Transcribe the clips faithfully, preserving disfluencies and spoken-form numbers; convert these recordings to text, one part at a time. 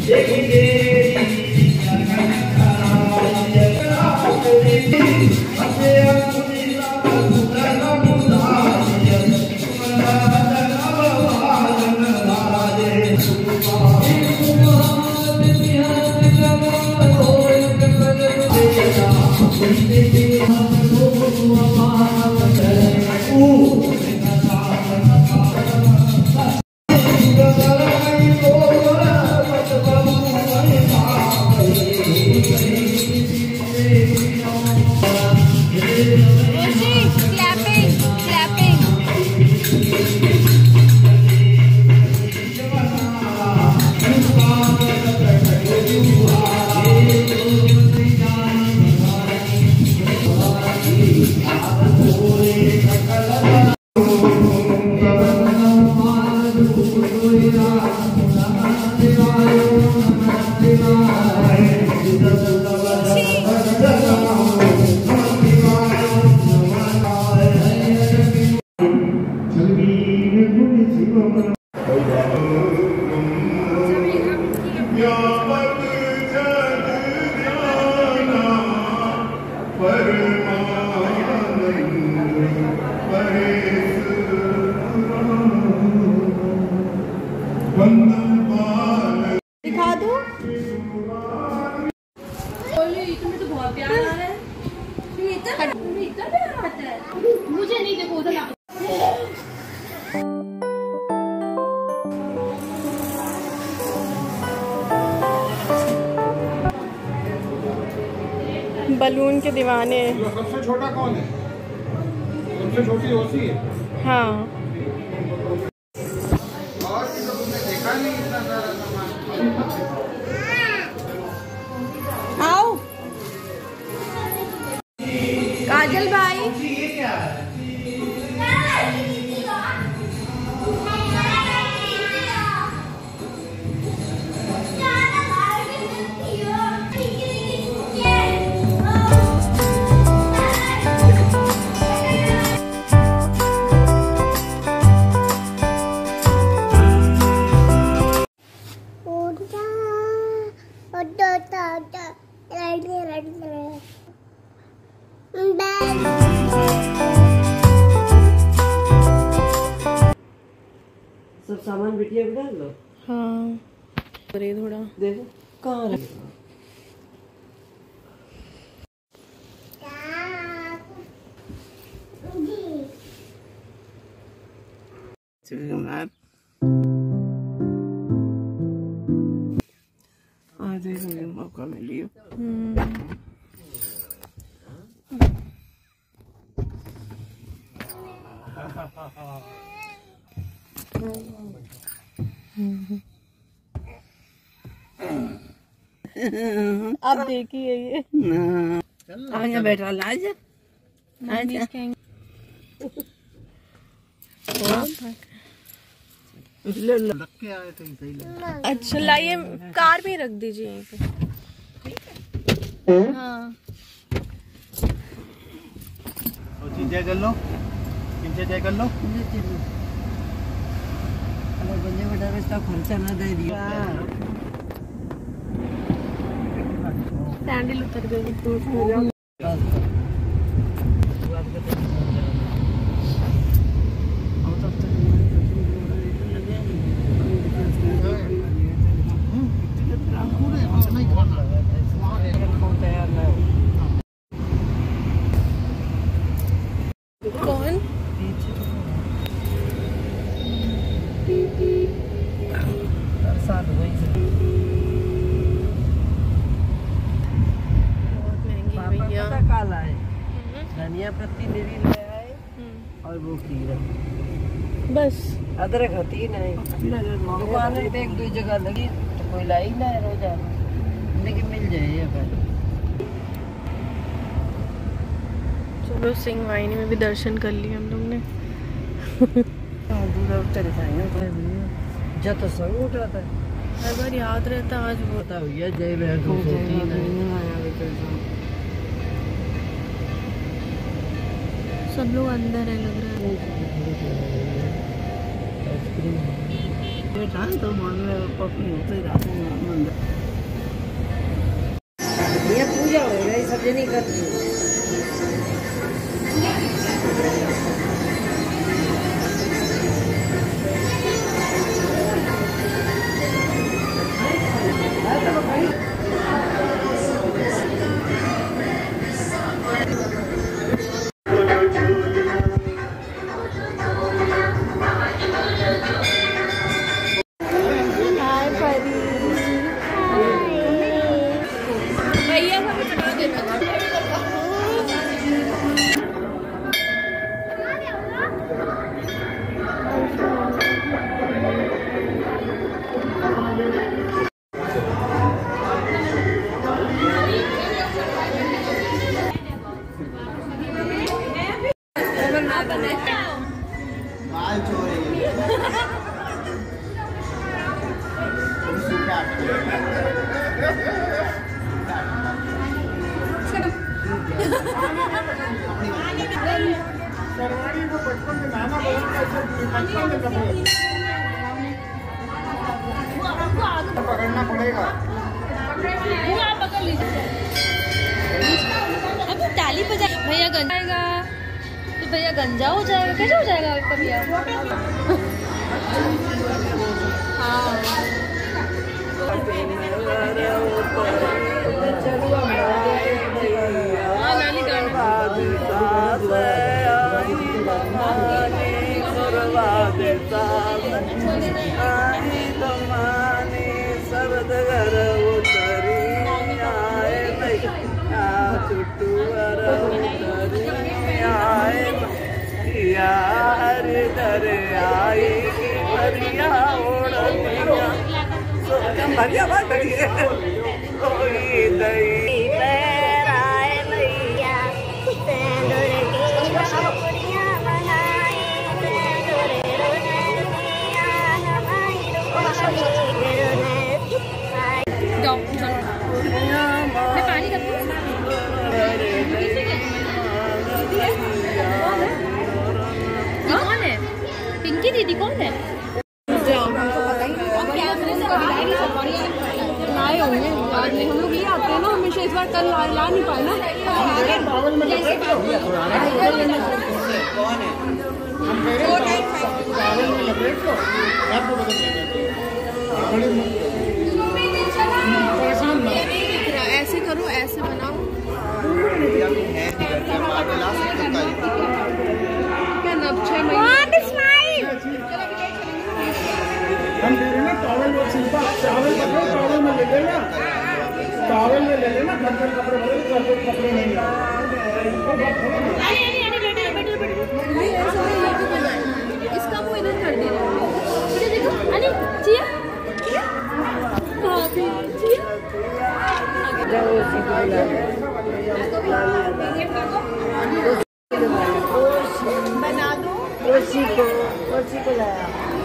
दिखा दो। तुम्हें तो बहुत प्यार आ रहा है। तुम्हें इतना इतना प्यार आता है। मुझे नहीं, देखो उधर बलून के दीवाने। सबसे छोटा कौन है? सबसे छोटी ओसी है। हाँ। और तो तुमने देखा नहीं इतना सारा सामान। आओ काजल भाई। ये क्या है? सब सामान बिटिया भी डाल लो। हाँ अरे थोड़ा देखो कहाँ रख आज मौका मिलियो। अब देखिए ये आजा बैठा लाज अच्छा लाइए कार भी रख दीजिए यहीं पे। हाँ जय कर लो, जय कर लो। बंदे बेटा इसका खर्चा ना दे दिया। सैंडल उतर गई। कौन? काला है धनिया पत्ती मेरी ले आए और वो खीरा बस अदरक होती नहीं। दुकान में एक दो जगह लगी तो कोई लाई ना है रोजाना, लेकिन मिल जाए ये पर। चलो सिंह वाहिनी में भी दर्शन कर लिए हम लोग ने। जब तो सब उठाता है हर बार याद रहता आज वो पता भैया जय बहन सब लोग अंदर है लग रहा है। तो मन में पपी होते रहते हैं। ये पूजा हो रही सब जनी करती सरवाड़ी को बचपन में नाना बचपन में कपड़े पकड़ना पड़ेगा। आप पकड़ लीजिए। अब ताली बजा भैया गंजाएगा तो भैया गंजा हो जाएगा। कैसे हो जाएगा आपका भैया? हाँ नानी शरद घर उतरी आए चुटू आए हर दर आई भरिया ओढ़िया भरिया बात दई मैं पानी रखूं? कौन है? पिंकी दीदी कौन है? लाए होंगे याद नहीं। हम लोग ये आते हैं ना हमेशा। इस बार कल ला, ला नहीं पाए ना। ऐसे करो, ऐसे बनाओ। क्या नब छह महीने हम दे रहे ना टॉवल और सिंपल चावल पकड़ो, टॉवल में ले लेना, टॉवल में ले लेना। घर घर कपड़े भरे, घर घर कपड़े नहीं इसका मुँह इधर कर दे रहा है। देखो अरे चिया बना दो। कोसी को कोसी को लाया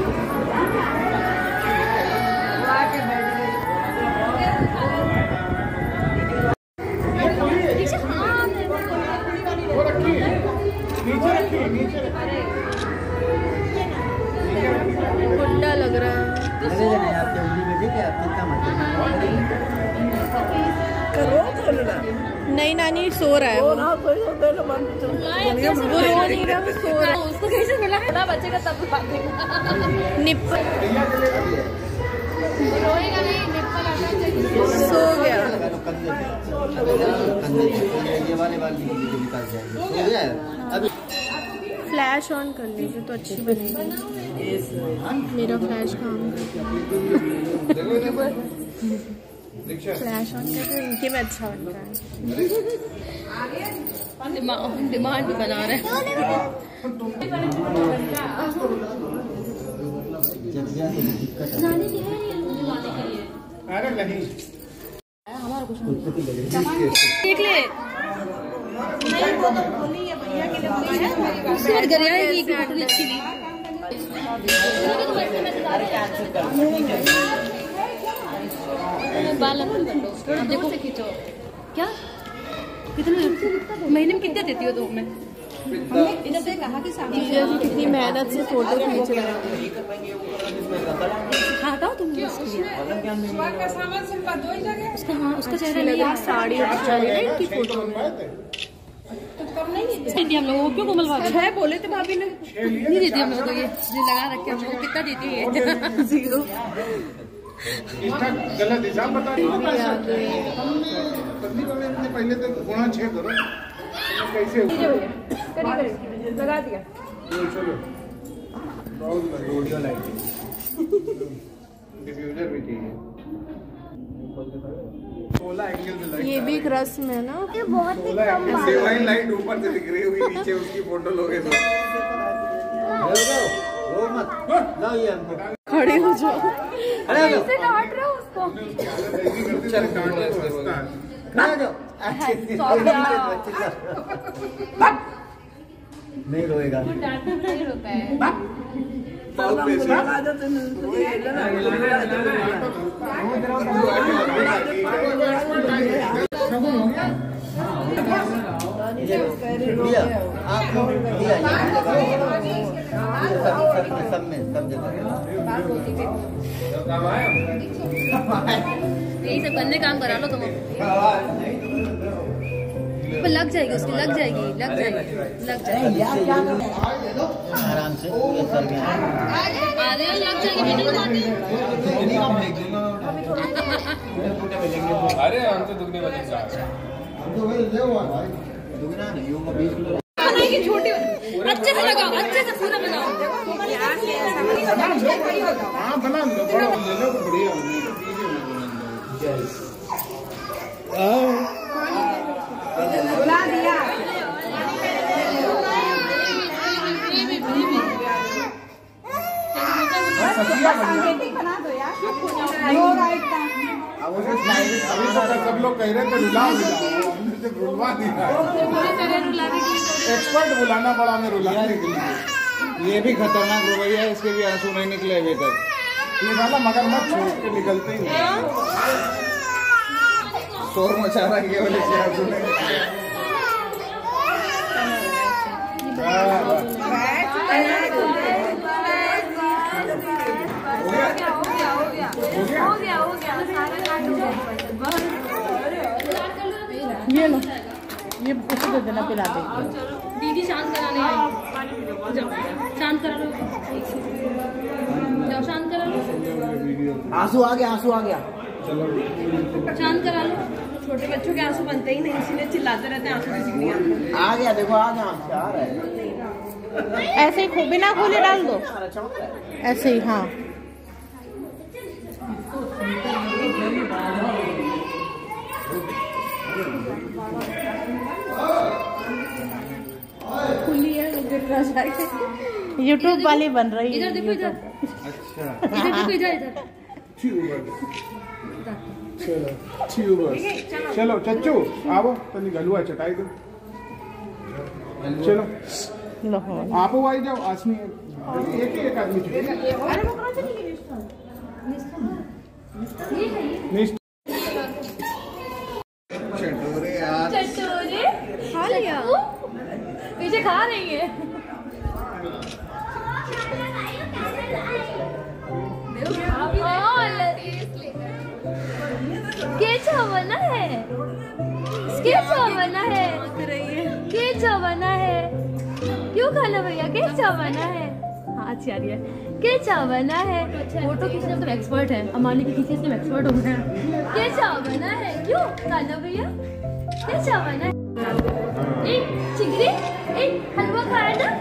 गुंडा लग रहा है। नहीं नानी सो रहा है। वो रो नहीं रहा, वो सो रहा है। उसको कैसे मिला? बड़ा बच्चे का तब निप्पल रोएगा नहीं, निप्पल आना चाहिए। सो गया। फ्लैश ऑन कर लीजिए तो अच्छी बनेगी। मेरा फ्लैश काम फ्लैश ऑन करके इनके में अच्छा बनता है। डिमांड बना रहे हैं। अरे नहीं हमारा कुछ देख ले। बाल देखो से खींचो। क्या कितने महीने में कितने देती हो तुम? मैं इधर से कहा कि कितनी मेहनत से फोटो खींच रहे हैं। हटाओ तुम उसका। हाँ उसका चेहरा नहीं है, साड़ी की फोटो में हम लोगों को क्यों कोमल भाभी छह बोले थे भाभी ने, नहीं देती हम लोग को ये लगा रखे हम लोग। कितना देती है? जीरो। गलत हिसाब बता पहले तो गुणा छह करो कैसे लगा दिया। चलो डिफ्यूजर भी चाहिए। ये भी एक रस्म है ना, ये बहुत ही कम डिवाइन लाइट ऊपर से दिख रही होगी, नीचे उसकी फोटो लोगे तो रो मत ना, ये हमको खड़े हो जाओ। अरे कैसे काट रहे हो उसको? चल काट ले उसका खा जाओ। नहीं रोएगा, नहीं रोता है। सब में सब जगह यही सब करने काम करा लो तुम। लग जाएगी उसकी, लग जाएगी लग जाएगी लग जाएगी आराम से। अरे लग जाएगी अरे हम तो दुगने बजे बनाएगी छोटी, अच्छे से लगाओ, अच्छे से पूरा बनाओ। हाँ बना लो, बड़ा ले लो बढ़िया। बुला दिया। सांकेतिक बना दो यार। नो राइट का। अभी तो सब लोग कह रहे थे रुला रुलवा दिया। एक्सपर्ट बुलाना पड़ा हमें रुलाने के लिए। ये भी खतरनाक रवैया है, इसके भी आंसू नहीं निकले अभी तक। ये वाला मगरमच्छ छोड़ के निकलते ही नहीं। शोर मचा रहा है ये वाले से आंसू नहीं निकले। ये लो, ये उसे दे देना, पिला दे। दीदी शांत कराने आई, जाओ शांत करा लो, जाओ शांत करा लो। आंसू आ गया, आंसू आ गया। शांत करा लो। छोटे बच्चों के आंसू बनते ही नहीं, इसीलिए चिल्लाते रहते हैं आंसू किसी नहीं आते। आ गया, देखो आ गया, आंसू आ रहा है। ऐसे ही खूब बिना खोले डाल दो, ऐसे ही। हाँ खुली है, यूट्यूब वाली बन रही है। इधर देखो, इधर अच्छा इधर देखो, इधर इधर। चलो चलो चलो चच्चू आओ, तनी गलुआ चटाई दो। चलो आप आई जाओ, आसमी एक एक आदमी चुके। चटोरे यार, चटोरे खा लिया, पीछे खा रही है। कैसा बना है, कैसा बना है, कैसा बना है, क्यों खाना भैया, कैसा बना है। हाँ अच्छी आ रही है, कैसा बना है। फोटो खींचने में तो एक्सपर्ट है, अमानी की खींचने में एक्सपर्ट हो गए हैं। कैसा बना है, क्यों खाना भैया, कैसा बना है। एक चिकरी, एक हलवा खाया ना,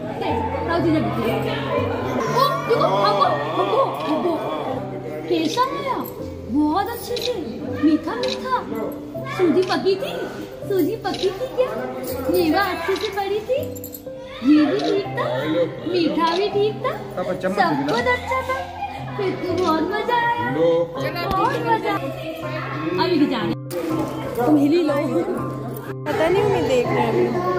कैसा आया, बहुत अच्छे से, मीठा मीठा। सूजी पकी थी, सूजी पकी थी क्या, मेवा अच्छे से पड़ी थी, ये भी ठीक था, मीठा भी ठीक था, सब कुछ अच्छा था। फिर तो बहुत मजा आया, बहुत मजा। अभी भी जाने तुम हिली लो, पता नहीं मैं देख रहे हैं।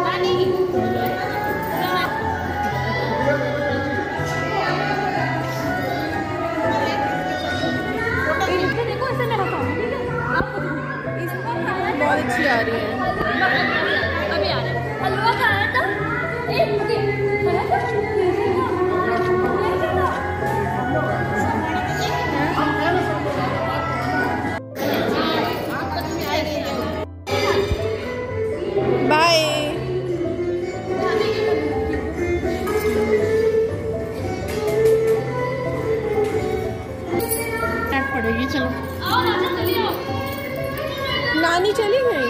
बहुत अच्छी आ रही है। अभी आ रहा है, हलवा खाया था, एक खाया था, पड़ेगी। चलो आओ राजा चलिए आओ। नानी चली गई।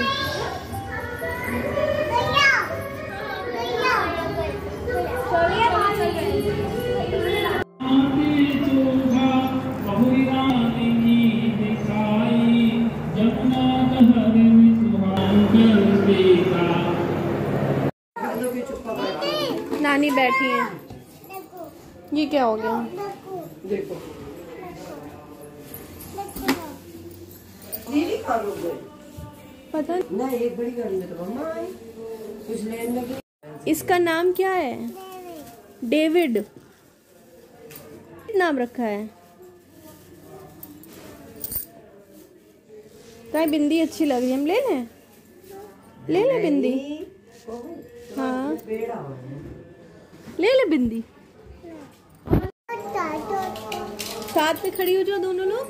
नानी बैठी है। ये क्या हो गया? देखो पता नहीं। ना एक बड़ी गाड़ी में तो मम्मा आई कुछ लेने लगी। इसका नाम क्या है? डेविड नाम रखा है। क्या बिंदी अच्छी लग रही है, हम ले लें? ले ले बिंदी। हाँ ले ले बिंदी। साथ में खड़ी हो जाओ दोनों लोग।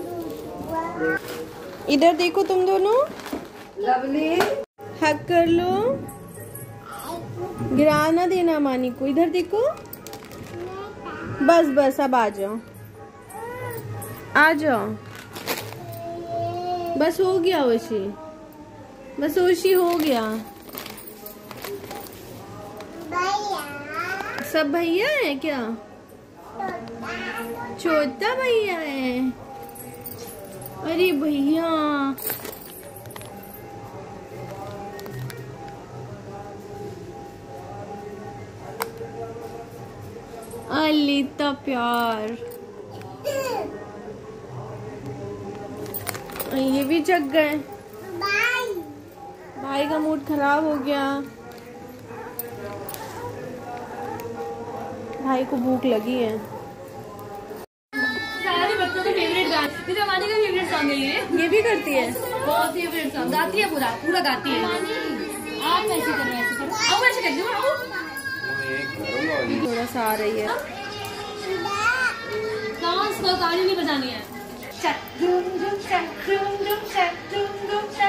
इधर देखो तुम दोनों। लवली हक कर लो। गिरा ना देना मानी को। इधर देखो। बस बस अब आ जाओ, आ जाओ। बस हो गया ओशी, बस ओशी हो गया। सब भैया है क्या? छोटा भैया है। अरे भैया अलिता प्यार। ये भी जग गए। भाई का मूड खराब हो गया। भाई को भूख लगी है। सारे बच्चों का फेवरेट गाना, मेरे मानी का फेवरेट सॉन्ग है ये। ये भी करती है, बहुत फेवरेट सॉन्ग गाती है, पूरा पूरा गाती है। आप ऐसे करो, ऐसे करो, आओ ऐसे कर दो, आओ। थोड़ा सा आ रही है। डांस को ताली नहीं बजानी है। चक झुम झुम चक झुम झुम चक झुम झुम चक।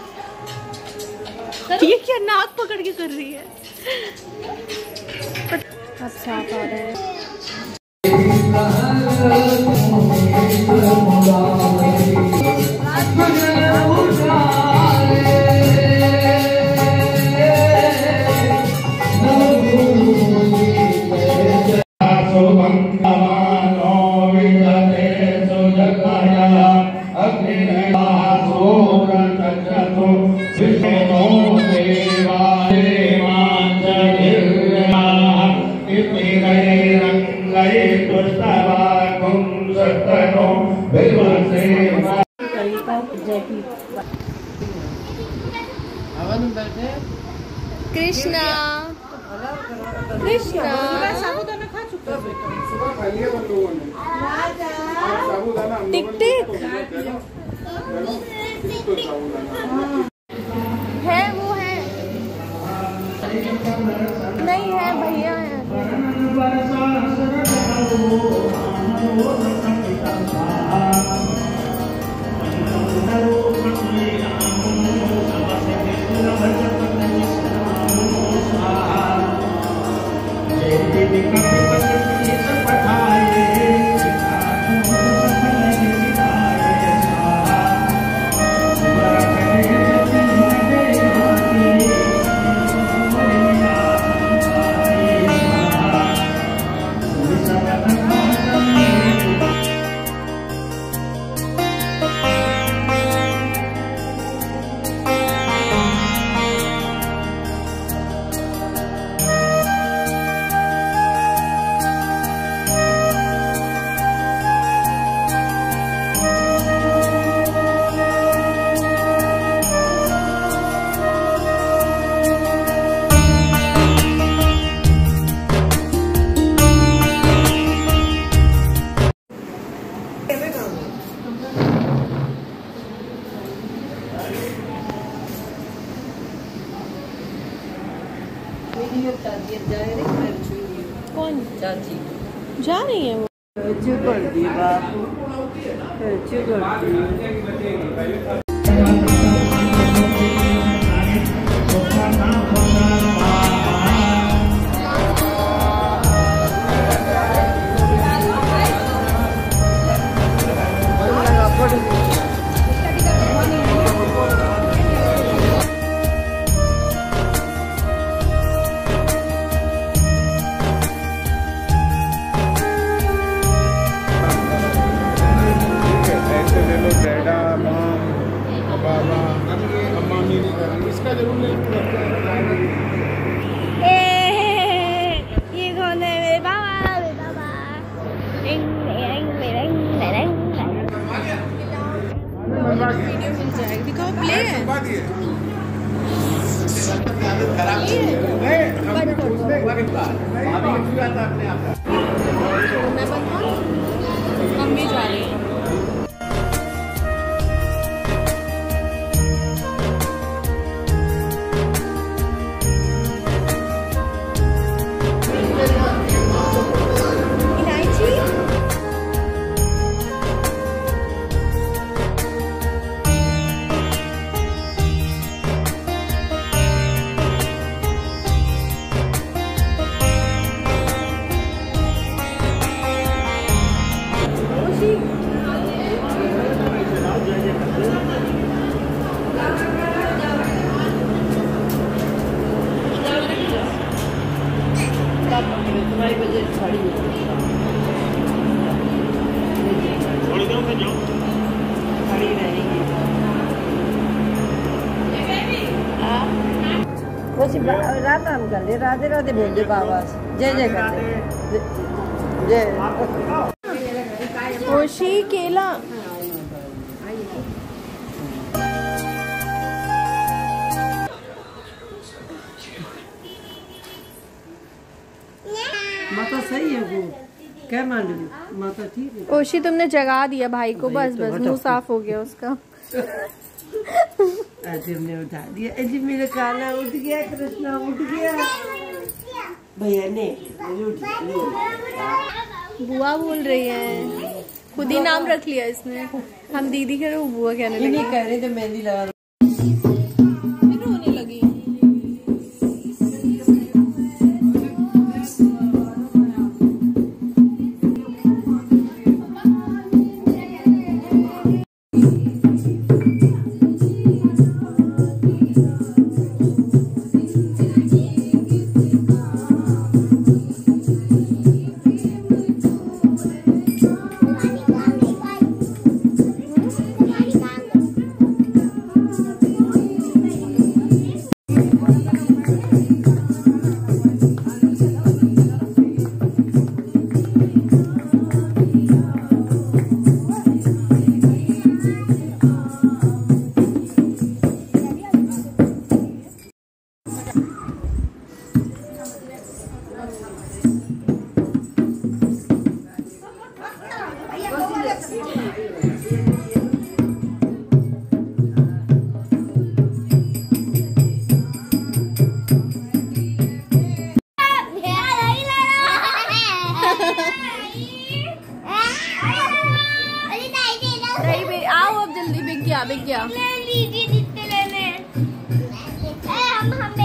ये क्या नाक पकड़ के कर रही है? अब साफ आ रहे हैं। कृष्णा कृष्णा साबुदाना खा चुका बेटा। सुबह खा लिया हम लोगों ने। साबुदाना हम टिक लोगों टिक ने है, वो है नहीं है, भैया है। कौन चाची जा रही है? वो कर दी बापू कर दी। ये कौन है? मेरे बाबा, मेरे बाबा। वीडियो मिल जाएगी, दिखाओ। प्ले है। मैं बनवाऊं? मम्मी जा रही है। तुम्हारी वजह से साड़ी खड़ी रहेगी। रात हम कर ले, राधे राधे बोल दे बाबा, जय जय कर दे, जय। खुशी केला माता सही है वो, क्या मान रही माता? ठीक है। ओशी तुमने जगा दिया भाई को, बस बस मुंह साफ हो गया उसका। आज हमने उठा दिया। अजी मेरा काला उठ गया, कृष्णा उठ गया। भैया ने बुआ बोल रही है, खुद ही नाम रख लिया इसने। हम दीदी कह रहे हो, बुआ कहने लगी। नहीं कह रहे थे मेहंदी लगा। रोने लगी। आओ अब जल्दी, बिक गया बिक गया। ले लीजिए जितने लेने। हम हम